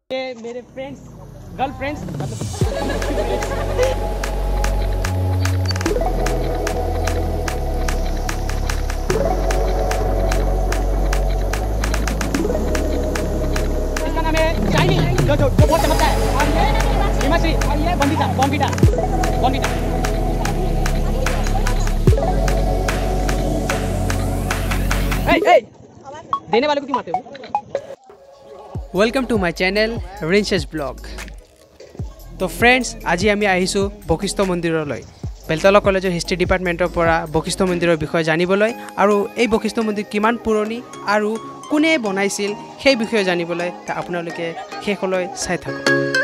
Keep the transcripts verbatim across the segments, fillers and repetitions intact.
ये मेरे friends girlfriends मतलब इसका नाम है चाइनी जो जो जो बहुत चमकता है और ये हिमाश्री और ये बॉम्बिटा बॉम्बिटा बॉम्बिटा ए ए देने वाले को क्यों मारते हो? वेलकम टू माय चैनल रिंचेस ब्लॉग। तो फ्रेंड्स आज आम आहिছোঁ বশিষ্ঠ মন্দিৰলৈ বেলতলা কলেজৰ হিষ্ট্ৰী ডিপাৰ্টমেণ্টৰ পৰা বশিষ্ঠ মন্দিৰৰ বিষয়ে জানিবলৈ আৰু এই বশিষ্ঠ মন্দিৰ কিমান পুৰণি আৰু কোনে বনাইছিল সেই বিষয়ে জানিবলৈ আপোনালোকে শেষলৈ চাই থাকক।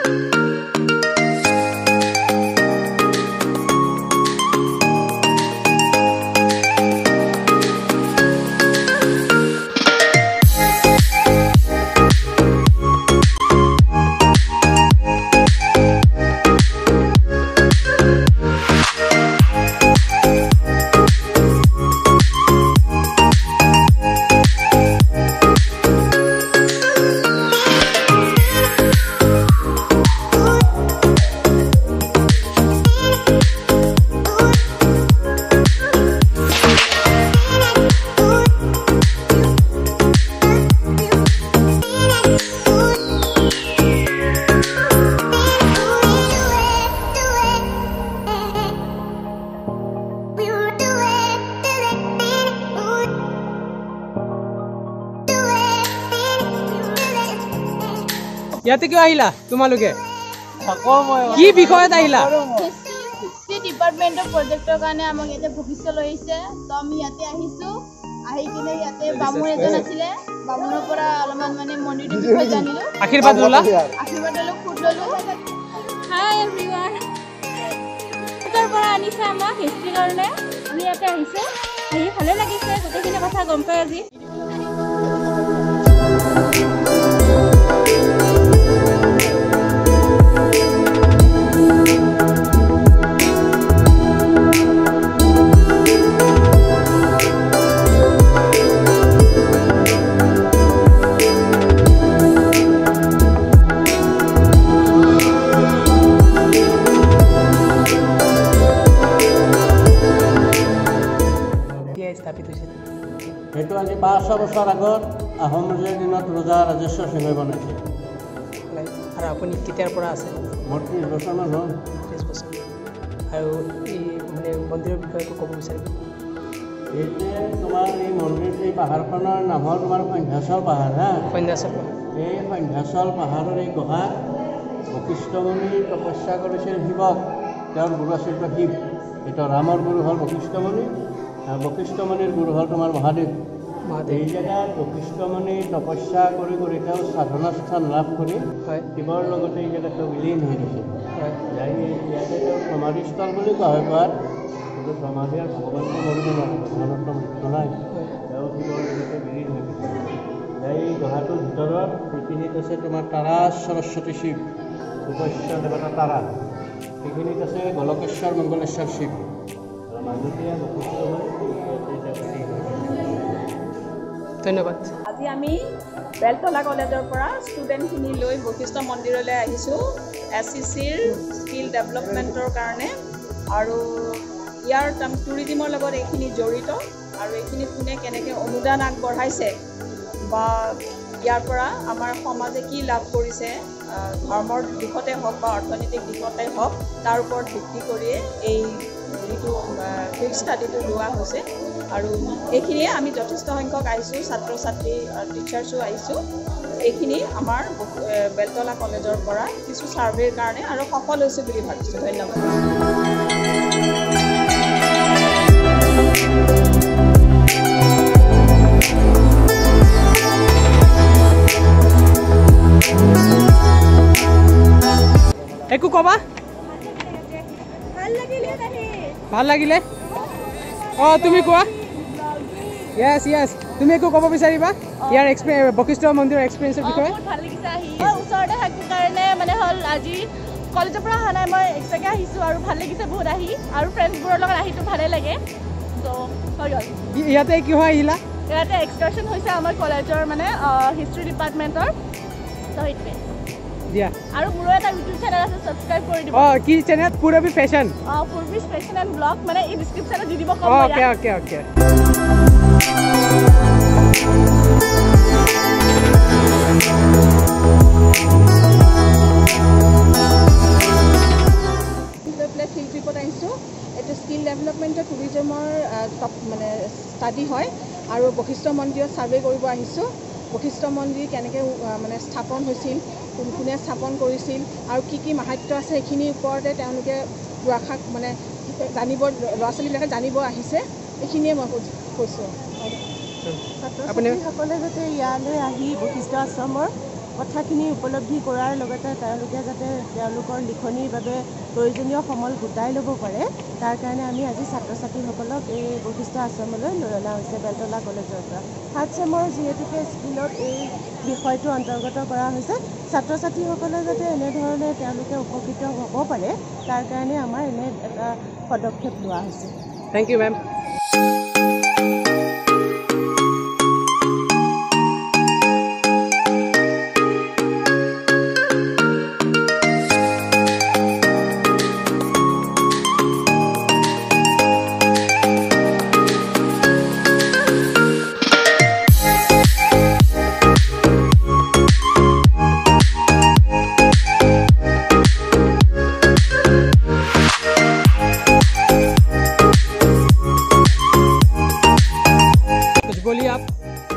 ইয়াতে কিয় আহিলা তোমালোকে? কি বিষয়ত আহিলা? হিষ্ট্ৰী ডিপাৰ্টমেণ্টৰ প্ৰজেক্টৰ কাৰণে আমাক ইয়াতে বশিষ্ঠ লৈ আহিছে। তো আমি ইয়াতে আহিছোঁ, আহি কিনে ইয়াতে বামুণ এজন আছিলে, বামুণৰ পৰা অলপমান মানে মন্দিৰটোৰ বিষয়ে জানিলোঁ। আশীৰ্বাদ ল'লা? আশীৰ্বাদ ল'লোঁ, ফুট ল'লোঁ। হাই এভৰিৱান, তাৰ পৰা আনিছে আমাক হিষ্ট্ৰীৰ কাৰণে। আমি ইয়াতে আহিছোঁ, আহি ভালে লাগিছে, গোটেইখিনি কথা গম পাই আজি। সেইটো আজি পাঁচশ বছৰ আগত আহোম ৰজাৰ দিনত ৰজা ৰাজেশ্বৰ সিংহই বনাইছিল। আৰু আপুনি কেতিয়াৰ পৰা আছে? মোৰ ত্ৰিছ বছৰমান হ'ল। ত্ৰিছ বছৰ। আৰু এই মানে মন্দিৰৰ বিষয়ে ক'ব বিচাৰিব? এইটোৱে তোমাৰ এই মন্দিৰ এই পাহাৰখনৰ নাম হ'ল তোমাৰ সন্ধ্যাচল পাহাৰ। হা, সন্ধ্যাচল পাহাৰ। এই সন্ধ্যাচল পাহাৰৰ এই গুহাত বশিষ্ঠ মুনি তপস্যা কৰিছিল শিৱক। তেওঁৰ গুৰু আছিল শিৱ। এইটো ৰামৰ গুৰু হ'ল বশিষ্ঠ মুনি আৰু বশিষ্ঠ মুনিৰ গুৰু হ'ল তোমাৰ মহাদেৱ। এই জেগাত বশিষ্ঠ মুনি তপস্যা কৰি কৰি তেওঁ সাধনা স্থান লাভ কৰি শিৱৰ লগতে এই জেগাত তেওঁ বিলীন হৈ গৈছিল। ইয়াতে তেওঁ সমাধিস্থল বুলি কোৱা হয় কোৱাত, কিন্তু সমাধি আৰু ভগৱানটো মৰিব নোৱাৰে, ভগৱানতো মৃত্যু নাই, তেওঁ শিৱৰ লগতে বিলীন হৈ গৈছিল। এই গুহাটোৰ ভিতৰত সেইখিনিত আছে তোমাৰ তাৰা সৰস্বতী শিৱ, উপস্য দেৱতা তাৰা। সেইখিনিত আছে গোলকেশ্বৰ মংগলেশ্বৰ শিৱ। ধন্যবাদ। আজি আমি বেলতলা কলেজৰ পৰা ষ্টুডেণ্টখিনি লৈ বশিষ্ঠ মন্দিৰলৈ আহিছোঁ এছ চি চিৰ স্কিল ডেভেলপমেণ্টৰ কাৰণে। আৰু ইয়াৰ টুৰিজিমৰ লগত এইখিনি জড়িত আৰু এইখিনি কোনে কেনেকৈ অনুদান আগবঢ়াইছে বা ইয়াৰ পৰা আমাৰ সমাজে কি লাভ কৰিছে, ধৰ্মৰ দিশতে হওক বা অৰ্থনৈতিক দিশতে হওক, তাৰ ওপৰত ভিত্তি কৰিয়ে এই যিটো ফিল্ড ষ্টাডিটো লোৱা হৈছে। আৰু এইখিনিয়ে আমি যথেষ্ট সংখ্যক আহিছোঁ, ছাত্ৰ ছাত্ৰী টিচাৰ্ছো আহিছোঁ। এইখিনি আমাৰ বেলতলা কলেজৰ পৰা কিছু ছাৰ্ভেৰ কাৰণে আৰু সফল হৈছোঁ বুলি ভাবিছোঁ। ধন্যবাদ। একো ক'বা? ভাল লাগিলে? অঁ তুমি কোৱা। য়েছ য়েছ, তুমি একো ক'ব বিচাৰিবা ইয়াৰ এক্সপিৰিয়েঞ্চ বশিষ্ঠ মন্দিৰৰ এক্সপিৰিয়েঞ্চৰ বিষয়ে? ভাল লাগিছে আহি, ওচৰতে থকাৰ কাৰণে মানে হ'ল আজি কলেজৰ পৰা অহা নাই, মই এক্সট্ৰাকৈ আহিছোঁ আৰু ভাল লাগিছে বহুত আহি, আৰু ফ্ৰেণ্ডছবোৰৰ লগত আহিতো ভালেই লাগে। ত' হৈ গ'ল। ইয়াতে কিহৰ আহিলা? ইয়াতে এক্সকাৰ্ছন হৈছে আমাৰ কলেজৰ মানে হিষ্ট্ৰী ডিপাৰ্টমেণ্টৰ। ত' সেইটোৱে দিয়া আৰু মোৰ এটা ইউটিউব চেনেল আছে সাবস্ক্ৰাইব কৰি দিব অ কি চেনেল পুৰবি ফেশন অ পুৰবি ফেশন এণ্ড ব্লগ মানে এই ডেসক্ৰিপচনত দি দিব কম ওকে ওকে ওকে ফিল্ড ট্ৰিপত আহিছোঁ এইটো স্কিল ডেভেলপমেণ্টৰ টুৰিজমৰ টপ মানে ষ্টাডি হয় আৰু বশিষ্ঠ মন্দিৰত ছাৰ্ভে কৰিব আহিছোঁ বশিষ্ঠ মন্দিৰ কেনেকৈ মানে স্থাপন হৈছিল কোন কোনে স্থাপন কৰিছিল আৰু কি কি মাহাত্য আছে সেইখিনিৰ ওপৰতে তেওঁলোকে দুআষাৰ মানে জানিব ল'ৰা ছোৱালীবিলাকে জানিব আহিছে এইখিনিয়ে মই কৈছোঁ ছাত্ৰ ছাত্ৰীসকলে যাতে ইয়ালৈ আহি বশিষ্ঠ আশ্ৰমৰ কথাখিনি উপলব্ধি কৰাৰ লগতে তেওঁলোকে যাতে তেওঁলোকৰ লিখনিৰ বাবে প্ৰয়োজনীয় সমল গোটাই ল'ব পাৰে তাৰ কাৰণে আমি আজি ছাত্ৰ ছাত্ৰীসকলক এই বশিষ্ঠ আশ্ৰমলৈ লৈ অনা হৈছে বেলতলা কলেজৰ পৰা থাৰ্ড চেমৰ যিহেতুকে স্কিলত এই বিষয়টো অন্তৰ্গত কৰা হৈছে ছাত্ৰ ছাত্ৰীসকলে যাতে এনেধৰণে তেওঁলোকে উপকৃত হ'ব পাৰে তাৰ কাৰণে আমাৰ এনে এটা পদক্ষেপ লোৱা হৈছে থেংক ইউ মেম बोलिए आप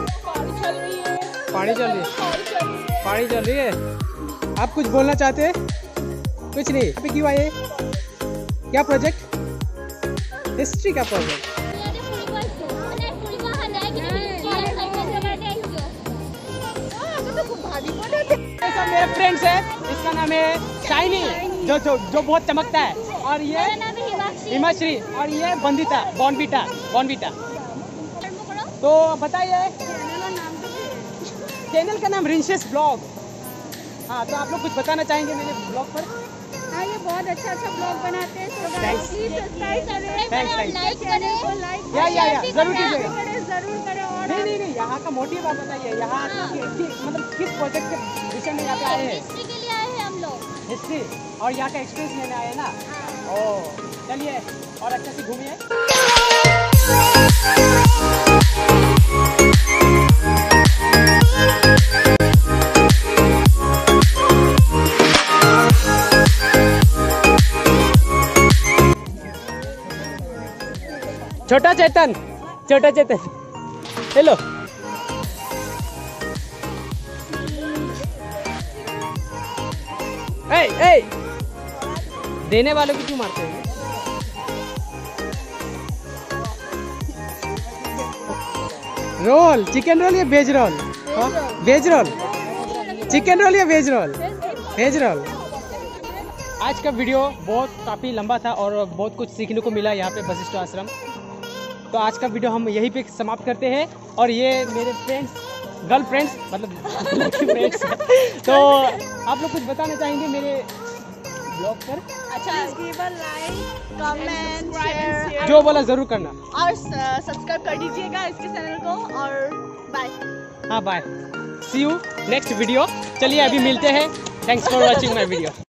पानी चल रही है पानी चल रही है आप कुछ बोलना चाहते हैं कुछ नहीं अभी क्यों आए क्या प्रोजेक्ट हिस्ट्री का प्रोजेक्ट मेरे फ्रेंड्स है इसका नाम है शाइनी जो जो जो बहुत चमकता है और ये हिमाश्री और ये बंदिता बॉर्नविटा बॉर्नविटा तो बताइए चैनल का नाम रिंशेस ब्लॉग हाँ तो आप लोग कुछ बताना चाहेंगे मेरे ब्लॉग पर हाँ ये बहुत अच्छा अच्छा ब्लॉग बनाते हैं Thanks. प्लीज सब्सक्राइब करें Thanks, thanks. लाइक करें या या या जरूर कीजिएगा जरूर करें और नहीं नहीं नहीं यहाँ का मोटिव आप बताइए यहाँ कि- कि- मतलब किस प्रोजेक्ट के विषय में यहाँ पे आए हैं हिस्ट्री के लिए आए हैं हम लोग हिस्ट्री और यहाँ का एक्सपीरियंस लेने आए हैं ना ओ चलिए और अच्छे से घूमिए छोटा चेतन छोटा चेतन हेलो ए ए देने वालों को क्यों मारते हैं रोल चिकन रोल या veg roll veg roll chicken roll या वेज रोल वेज रोल आज का वीडियो बहुत काफ़ी लंबा था और बहुत कुछ सीखने को मिला यहाँ पे वशिष्ठ आश्रम तो आज का वीडियो हम यहीं पे समाप्त करते हैं और ये मेरे फ्रेंड्स गर्ल फ्रेंड्स मतलब फ्रेंड्स तो आप लोग कुछ बताना चाहेंगे मेरे ब्लॉग पर अच्छा give a like comment share जो बोला ज़रूर करना और सब्सक्राइब कर दीजिएगा इसके चैनल को और बाय हाँ bye see you next video चलिए अभी मिलते हैं thanks for watching my video